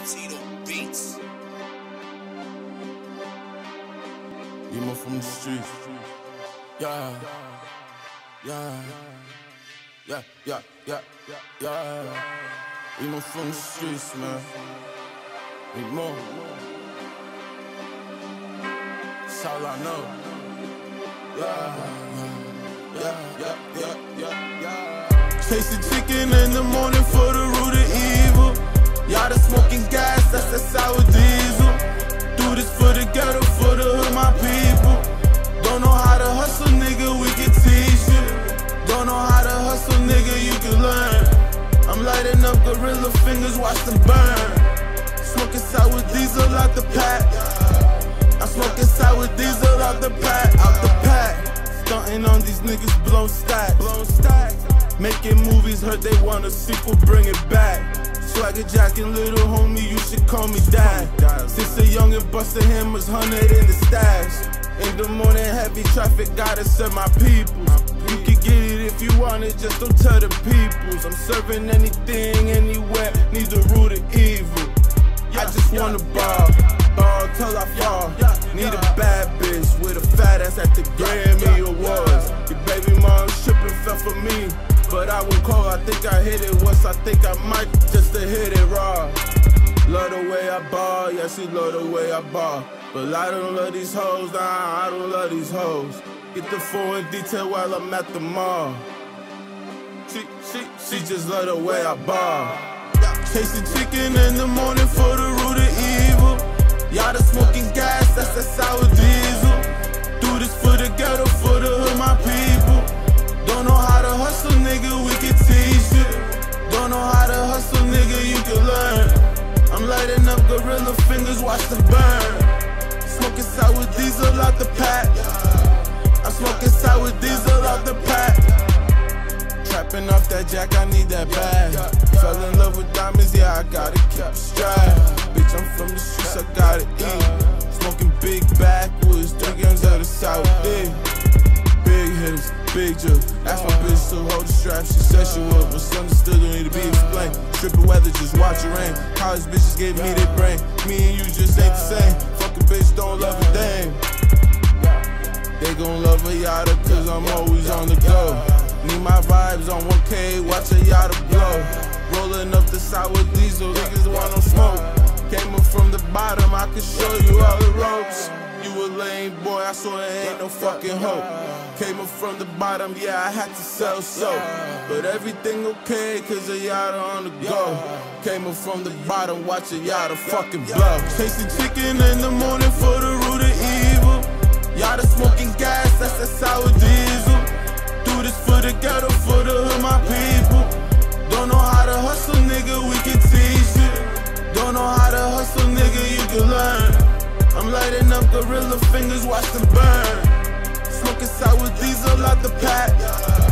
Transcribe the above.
KGTitoBeats. Eatmore from the streets. Yeah. Eatmore from the streets, man. Eatmore. That's all I know. Chasing chicken in the morning for the root of evil. Y'all the smoking gas, that's that sour diesel. Do this for the ghetto, for the hood, my people. Don't know how to hustle, nigga, we can teach you. Don't know how to hustle, nigga, you can learn. I'm lighting up gorilla fingers, watch them burn. Smoking sour diesel out the pack. I'm smoking sour diesel out the pack. Stunting on these niggas, blown stacks. Making movies, heard they want a sequel, bring it back. Swagger jacking, little homie, you should call me dad. Since a youngin' bustin' hammers, 100 in the stash. In the morning, heavy traffic, gotta serve my peoples. You can get it if you want it, just don't tell the peoples. I'm serving anything, anywhere, need the root of evil. I just wanna ball till I fall. Need a bad bitch with a fat ass at the Grammy Awards. Your baby mom trippin' fell for me, but I won't call. I think I hit it once, I think I might just to hit it raw. Love the way I ball, yeah, she love the way I ball. But I don't love these hoes, nah, I don't love these hoes. Get the foreign detail while I'm at the mall. She just love the way I ball. Chasing chicken in the morning for the root of evil. Y'all the smoking gas, that's that sour diesel. Do this for the ghetto, for the hood, my people. Don't know how to hustle, nigga, we can teach you. Don't know how to hustle, nigga, you can learn. I'm lighting up gorilla fingers, watch them burn. Smoking sour diesel out the pack. I'm smoking sour diesel out the pack. Trapping off that jack, I need that bag. Fell in love with diamonds, yeah, I gotta keep a strap. Bitch, I'm from the streets, I gotta eat. Smoking big backwoods, 3 guns of the sour dick. Big hitters, big juice. Asked my bitch to hold the strap, she said she would, but understood don't need to be explained. Trippin' weather, just watch it rain. College bitches gave me their brain. Me and you just ain't the same. Fucking bitch don't love a dame. They gon' love a yada, cause I'm always on the go. Need my vibes on 1K, watch a yada blow. Rolling up the sour diesel, niggas want no smoke. Came up from the bottom, I can show you all the ropes. You a lame boy, I swear there ain't no fucking hope. Came up from the bottom, yeah, I had to sell soap. But everything okay, cause a yada on the go. Came up from the bottom, watch a yada fucking blow. Chasing chicken in the morning for the root of evil. Yada smoking gas, that's that sour diesel. Do this for the ghetto, for the hood, my people. Don't know how to hustle, nigga, we can teach you. Don't know how to hustle, nigga, you can learn. I'm lighting up gorilla fingers, watch them burn. Smoking sour diesel out the pack.